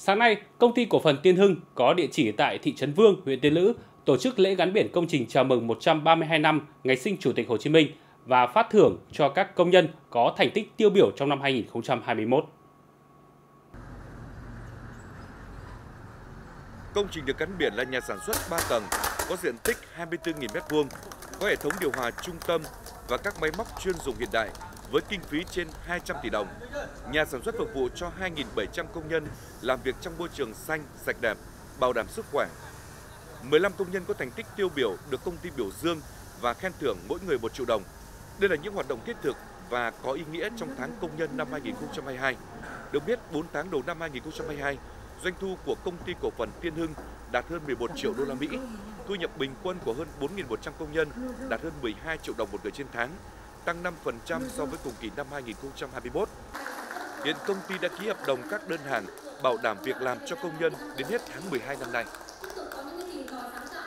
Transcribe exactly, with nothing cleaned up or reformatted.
Sáng nay, Công ty Cổ phần Tiên Hưng có địa chỉ tại thị trấn Vương, huyện Tiên Lữ tổ chức lễ gắn biển công trình chào mừng một trăm ba mươi hai năm ngày sinh Chủ tịch Hồ Chí Minh và phát thưởng cho các công nhân có thành tích tiêu biểu trong năm hai nghìn không trăm hai mươi mốt. Công trình được gắn biển là nhà sản xuất ba tầng, có diện tích hai mươi tư nghìn mét vuông, có hệ thống điều hòa trung tâm và các máy móc chuyên dụng hiện đại với kinh phí trên hai trăm tỷ đồng. Nhà sản xuất phục vụ cho hai nghìn bảy trăm công nhân làm việc trong môi trường xanh, sạch đẹp, bảo đảm sức khỏe. mười lăm công nhân có thành tích tiêu biểu được công ty biểu dương và khen thưởng mỗi người một triệu đồng. Đây là những hoạt động thiết thực và có ý nghĩa trong tháng công nhân năm hai nghìn không trăm hai mươi hai. Được biết, bốn tháng đầu năm hai nghìn không trăm hai mươi hai, doanh thu của Công ty Cổ phần Tiên Hưng đạt hơn mười một triệu đô la Mỹ, thu nhập bình quân của hơn bốn nghìn một trăm công nhân đạt hơn mười hai triệu đồng một người trên tháng, tăng năm phần trăm so với cùng kỳ năm hai nghìn không trăm hai mươi mốt. Hiện công ty đã ký hợp đồng các đơn hàng bảo đảm việc làm cho công nhân đến hết tháng mười hai năm nay.